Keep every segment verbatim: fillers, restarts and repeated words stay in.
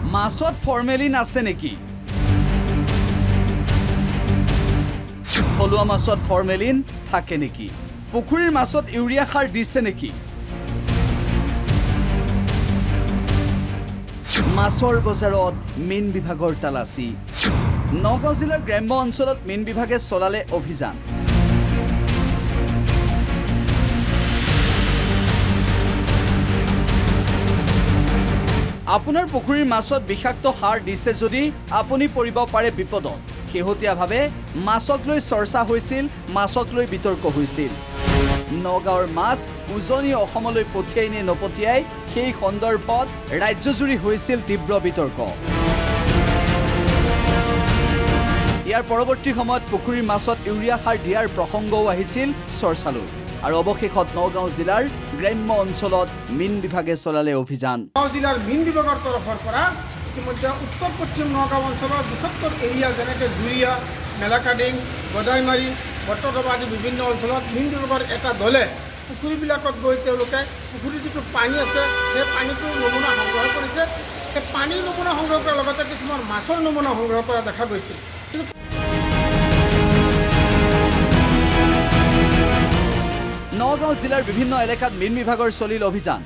মাছত ফৰ্মেলিন আছে নেকি? থলুৱা মাছত ফৰ্মেলিন থাকে নেকি? পুখুৰীৰ মাছত ইউৰিয়া সাৰ দিছে নেকি? মাছৰ বজাৰত মীন বিভাগৰ তালাচী। নগাঁও জিলাৰ গ্ৰাম্য অঞ্চলত মীন বিভাগে চলালে অভিযান। আপোনাৰ পুখুৰীৰ মাছত বিষাক্ত সাৰ দিছে যদি আপুনি পৰিব পাৰে বিপদত। শেহতীয়াভাৱে মাছক লৈ চৰ্চা হৈছিল, মাছক লৈ বিতৰ্ক হৈছিল। নগাঁৱৰ মাছ উজনি অসমলৈ পঠিয়াই নে নপঠিয়াই সেই সন্দৰ্ভত ৰাজ্যজুৰি হৈছিল তীব্ৰ বিতৰ্ক। ইয়াৰ পৰৱৰ্তী সময়ত পুখুৰীৰ মাছত ইউৰিয়া সাৰ দিয়াৰ প্ৰসংগও আহিছিল চৰ্চালৈ। আৰু অৱশেষত নগাঁও জিলাৰ গ্ৰাম্য অঞ্চলত মীন বিভাগে চলালে অভিযান। নগাঁও জিলাৰ মীন বিভাগৰ তৰফৰ পৰা ইতিমধ্যে উত্তৰ পশ্চিম নগাঁও অঞ্চলৰ বৃহত্তৰ এৰিয়া যেনেকৈ জুৰিয়া, মেলাকাডিং, গদাইমাৰী, বট্টদবা আদি বিভিন্ন অঞ্চলত মীন বিভাগৰ এটা দলে পুখুৰীবিলাকত গৈ তেওঁলোকে পুখুৰীৰ যিটো পানী আছে সেই পানীটোৰ নমুনা সংগ্ৰহ কৰিছে। সেই পানীৰ নমুনা সংগ্ৰহ কৰাৰ লগতে কিছুমান মাছৰ নমুনা সংগ্ৰহ কৰা দেখা গৈছিল। নগাঁও জিলাৰ বিভিন্ন এলেকাত মীন বিভাগৰ চলিল অভিযান।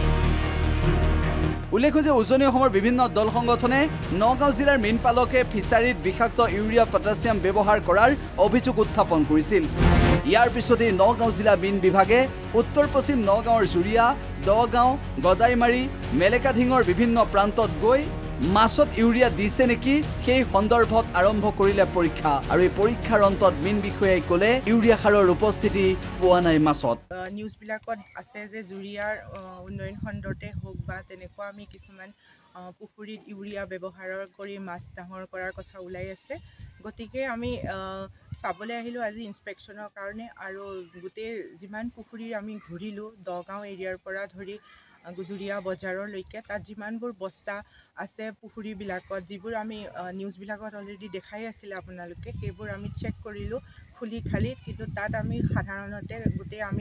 উল্লেখ্য যে উজনি অসমৰ বিভিন্ন দল সংগঠনে নগাঁও জিলাৰ মীন পালকে ফিচাৰীত বিষাক্ত ইউৰিয়া পটাছিয়াম ব্যৱহাৰ কৰাৰ অভিযোগ উত্থাপন কৰিছিল। ইয়াৰ পিছতেই নগাঁও জিলা মীন বিভাগে উত্তৰ পশ্চিম নগাঁৱৰ জুৰিয়া, দগাঁও, গদাইমাৰী, মেলেকাধিঙৰ বিভিন্ন প্ৰান্তত গৈ মাছত ইউৰিয়া দিছে নেকি সেই সন্দৰ্ভত আৰম্ভ কৰিলে পৰীক্ষা। আৰু এই পৰীক্ষাৰ অন্তত মীন বিষয়াই ক'লে ইউৰিয়া সাৰৰ উপস্থিতি পোৱা নাই মাছত। নিউজবিলাকত আছে যে জুৰিয়াৰ উন্নয়ন খণ্ডতে হওক বা তেনেকুৱা আমি কিছুমান পুখুৰীত ইউৰিয়া ব্যৱহাৰ কৰি মাছ ডাঙৰ কৰাৰ কথা ওলাই আছে। গতিকে আমি চাবলৈ আহিলোঁ আজি ইনস্পেকশ্যনৰ কাৰণে। আৰু গোটেই যিমান পুখুৰীৰ আমি ঘূৰিলোঁ দগাঁও এৰিয়াৰ পৰা ধৰি গুজুৰীয়া বজাৰলৈকে, তাত যিমানবোৰ বস্তা আছে পুখুৰীবিলাকত, যিবোৰ আমি নিউজবিলাকত অলৰেডি দেখাই আছিলে আপোনালোকে, সেইবোৰ আমি চেক কৰিলোঁ খুলি খালি। কিন্তু তাত আমি সাধাৰণতে গোটেই আমি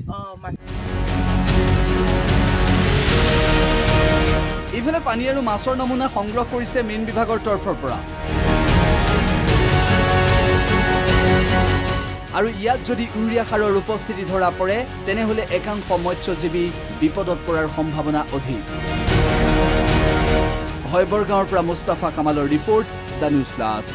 ইফালে পানী আৰু মাছৰ নমুনা সংগ্ৰহ কৰিছে মীন বিভাগৰ তৰফৰ পৰা। আৰু ইয়াত যদি ইউৰিয়া সাৰৰ উপস্থিতি ধৰা পৰে তেনেহ'লে একাংশ মৎস্যজীৱী বিপদত পৰাৰ সম্ভাৱনা অধিক। হয়বৰগাঁৱৰ পৰা মুস্তাফা কামালৰ ৰিপৰ্ট, দ্য নিউজ প্লাছ।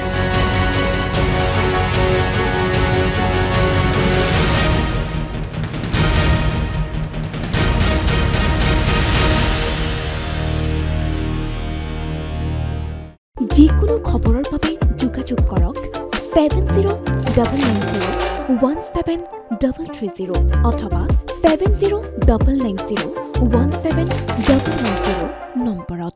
যিকোনো খবৰৰ বাবে যোগাযোগ কৰক seven zero' double nine zero' one seven double three zero' অথবা seven zero' double nine zero' one seven double nine zero' নম্বৰত।